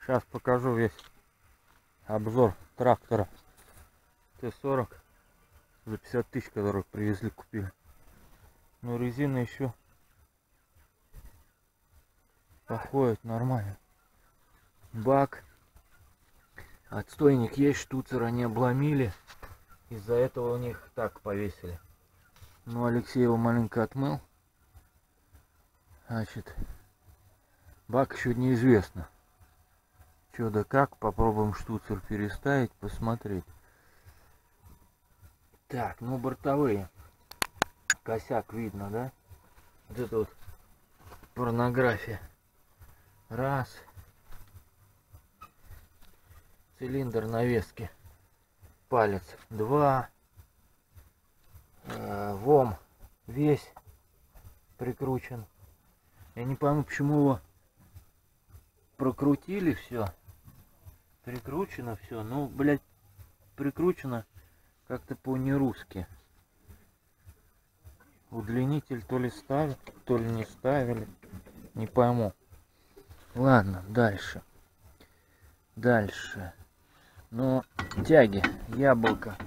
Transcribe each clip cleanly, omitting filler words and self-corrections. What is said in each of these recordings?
Сейчас покажу весь обзор трактора Т-40 за 50 тысяч, который привезли, купили. Но резина еще походит нормально. Бак. Отстойник есть, штуцер они обломили. Из-за этого у них так повесили. Ну, Алексей его маленько отмыл. Значит, бак еще неизвестно. Что да как. Попробуем штуцер переставить, посмотреть. Так, ну бортовые. Косяк видно, да? Вот это вот порнография. Раз. Цилиндр навески. Палец. Два. ВОМ весь прикручен. Я не пойму, почему его прокрутили все. Прикручено все. Ну, блядь, прикручено как-то по-нерусски. Удлинитель то ли ставят, то ли не ставили. Не пойму. Ладно, дальше. Дальше. Но тяги. Яблоко.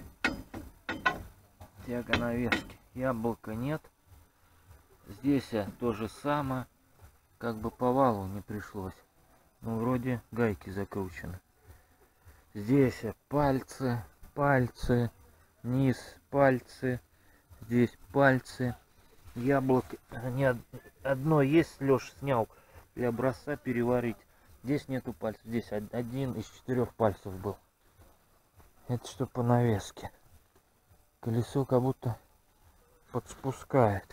Тяга навески. Яблока нет. Здесь то же самое. Как бы по валу не пришлось. Ну, вроде гайки закручены. Здесь пальцы. Пальцы. Низ пальцы. Здесь пальцы. Яблоко. Не одно есть, Леша снял для образца переварить. Здесь нету пальцев. Здесь один из 4 пальцев был. Это что по навеске. Колесо как будто подспускает.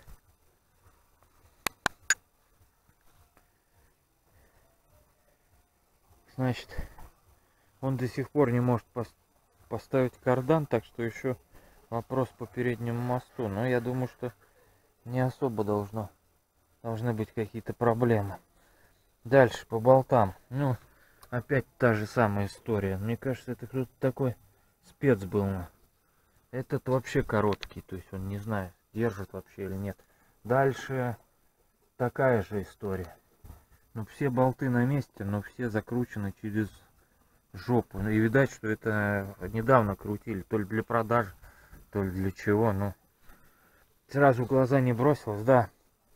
Значит, он до сих пор не может поставить кардан, так что еще вопрос по переднему мосту. Но я думаю, что не особо должны быть какие-то проблемы. Дальше по болтам. Ну, опять та же самая история. Мне кажется, это кто-то такой спец был. Этот вообще короткий, то есть он не знаю, держит вообще или нет. Дальше такая же история. Ну, все болты на месте, но все закручены через жопу. Ну, и видать, что это недавно крутили, то ли для продажи, то ли для чего. Ну, сразу в глаза не бросилось, да.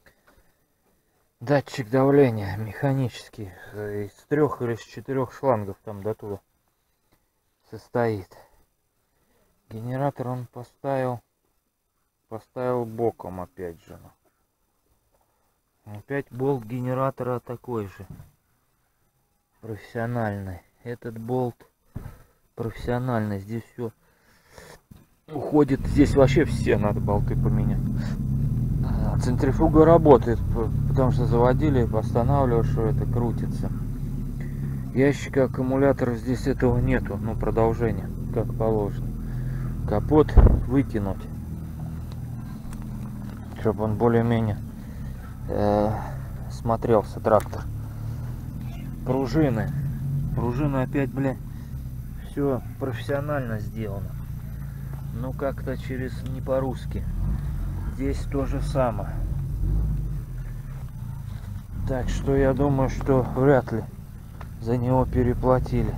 Датчик давления механический, из 3 или из 4 шлангов там до туда состоит. Генератор он поставил боком опять же. Опять болт генератора такой же, профессиональный. Этот болт профессиональный, здесь все уходит, здесь вообще все надо болты поменять. Центрифуга работает, потому что заводили, восстанавливали, что это крутится. Ящика аккумуляторов здесь этого нету, ну продолжение, как положено. Капот выкинуть, чтобы он более-менее смотрелся трактор. Пружины опять, бля, все профессионально сделано. Ну как-то через не по-русски. Здесь то же самое. Так что я думаю, что вряд ли за него переплатили.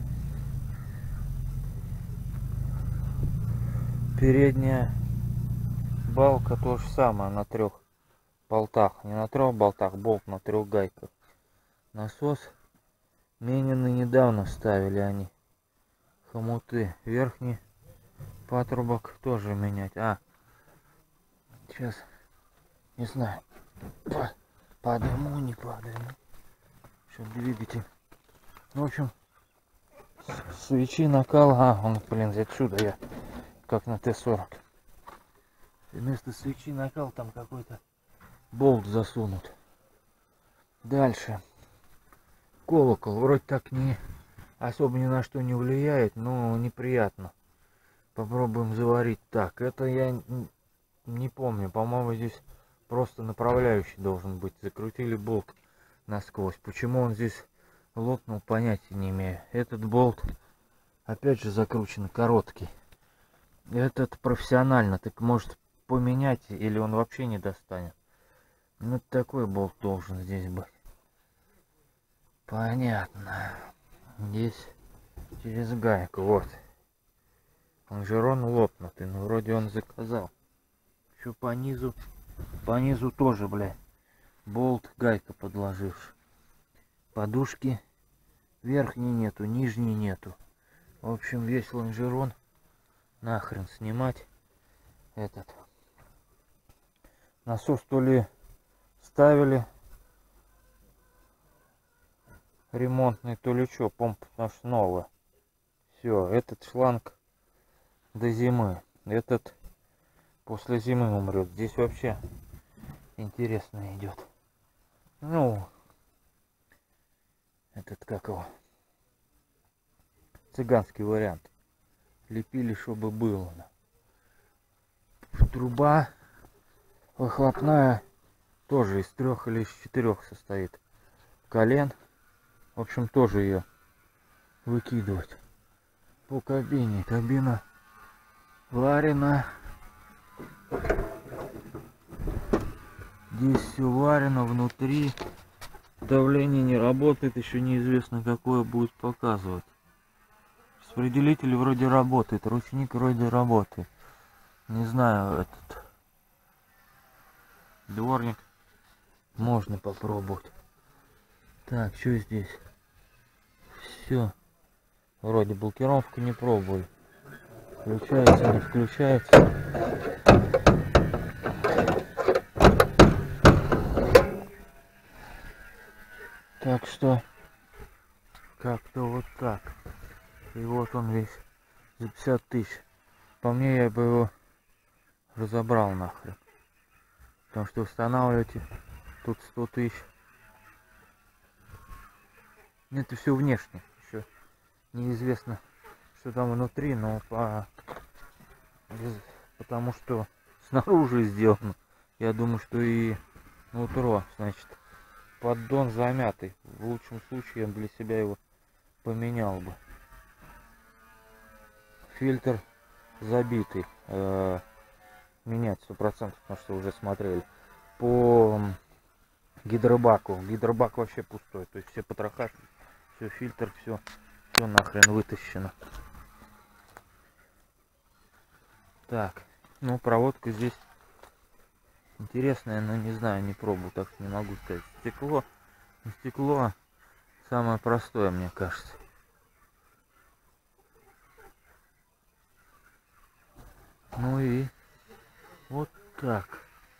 Передняя балка то же самое на 3 болтах. Не на 3 болтах, болт на 3 гайках. Насос менены недавно ставили они. Хомуты. Верхний патрубок тоже менять. Сейчас не знаю, подниму, не подниму, чтобы двигатель. Ну, в общем, свечи накал. Он, блин, отсюда я как на Т-40. Вместо свечи накал там какой-то болт засунут. Дальше колокол вроде так не особо ни на что не влияет, но неприятно. Попробуем заварить. Так, это я не помню, по-моему, здесь просто направляющий должен быть. Закрутили болт насквозь. Почему он здесь лопнул, понятия не имею. Этот болт опять же закручен, короткий. Этот профессионально, так может поменять, или он вообще не достанет. Ну такой болт должен здесь быть. Понятно. Здесь через гайку, вот. Лонжерон лопнутый, но вроде он заказал. Еще по низу тоже, блядь, болт, гайка подложивший. Подушки верхней нету, нижней нету. В общем, весь лонжерон нахрен снимать. Этот насос то ли ставили ремонтный, то ли что, помпа наша новая. Все, этот шланг до зимы, этот после зимы умрет. Здесь вообще интересно идет. Ну, этот как его, цыганский вариант. Лепили, чтобы было. Труба выхлопная тоже из 3 или из 4 состоит. Колен. В общем, тоже ее выкидывать. По кабине. Кабина варена. Здесь все варено внутри. Давление не работает. Еще неизвестно, какое будет показывать. Распределитель вроде работает. Ручник вроде работает. Не знаю, этот дворник. Можно попробовать. Так, что здесь? Все. Вроде блокировку не пробовали. Включается, не включается. Так что как-то вот так. И вот он весь за 50 тысяч. По мне, я бы его разобрал нахрен. Потому что устанавливаете тут 100 тысяч. Это все внешне. Еще неизвестно, что там внутри, но потому что снаружи сделано. Я думаю, что и нутро, значит, поддон замятый. В лучшем случае я для себя его поменял бы. Фильтр забитый. Менять 100%, потому что уже смотрели. По гидробаку. Гидробак вообще пустой. То есть все потроха, все фильтр, все нахрен вытащено. Так, ну проводка здесь интересная, но не знаю, не пробую, так что не могу сказать. Стекло самое простое, мне кажется. Ну и вот так.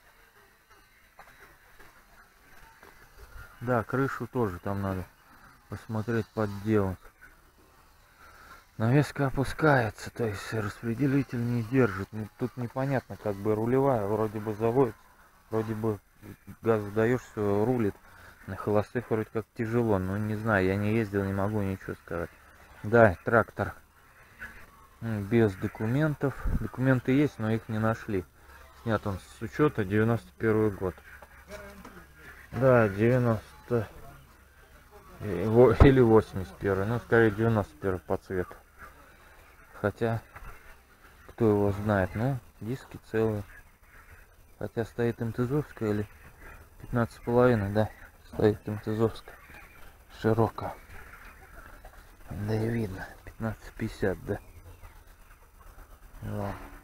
Да, крышу тоже там надо посмотреть, подделать. Навеска опускается, то есть распределитель не держит. Тут непонятно, как бы рулевая, вроде бы заводится, вроде бы газ даешь, все рулит. На холостых вроде как тяжело, но не знаю, я не ездил, не могу ничего сказать. Да, трактор без документов. Документы есть, но их не нашли. Снят он с учета, 91 год. Да, 90 или 81, ну скорее 91 по цвету. Хотя, кто его знает, ну, диски целые. Хотя стоит МТЗовская или 15,5, да, стоит МТЗовская. Широкая. Да и видно, 15,50, да. Вот.